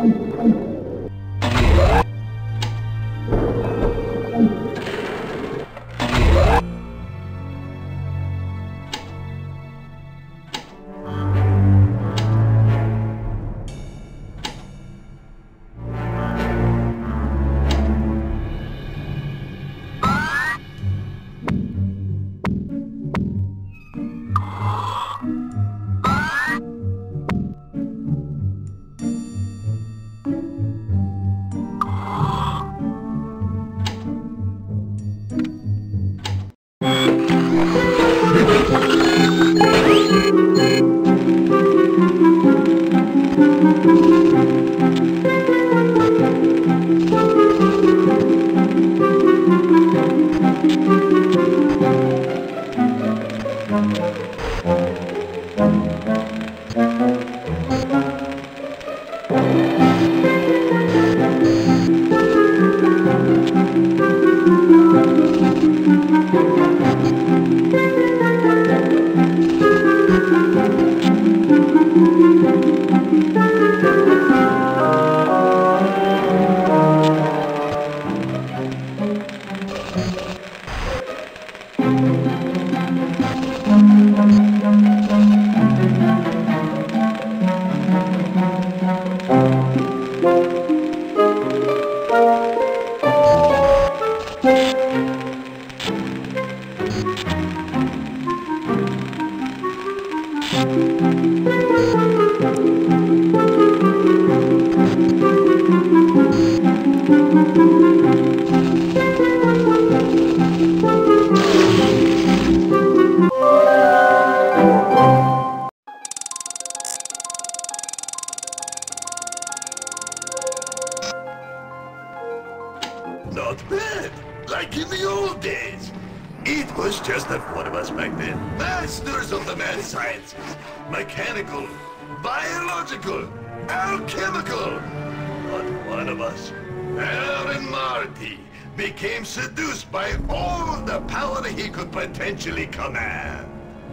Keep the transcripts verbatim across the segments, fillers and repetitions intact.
Not bad, like in the old days. It was just the four of us back then. Masters of the mad sciences. Mechanical, biological, alchemical. Not one of us, Aaron Marty, became seduced by all the power he could potentially command.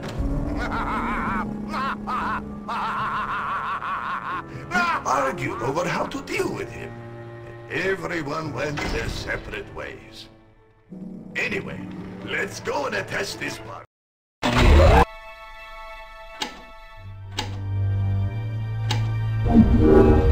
Argued over how to deal with him. Everyone went their separate ways. Anyway, let's go and test this part.